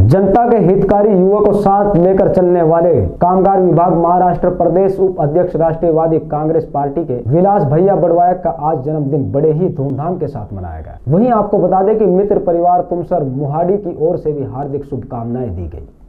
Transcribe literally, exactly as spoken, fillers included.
जनता के हितकारी युवा को साथ लेकर चलने वाले कामगार विभाग महाराष्ट्र प्रदेश उप अध्यक्ष राष्ट्रीयवादी कांग्रेस पार्टी के विलास भैया बड़वायक का आज जन्मदिन बड़े ही धूमधाम के साथ मनाया गया। वहीं आपको बता दें कि मित्र परिवार तुमसर मुहाड़ी की ओर से भी हार्दिक शुभकामनाएं दी गई।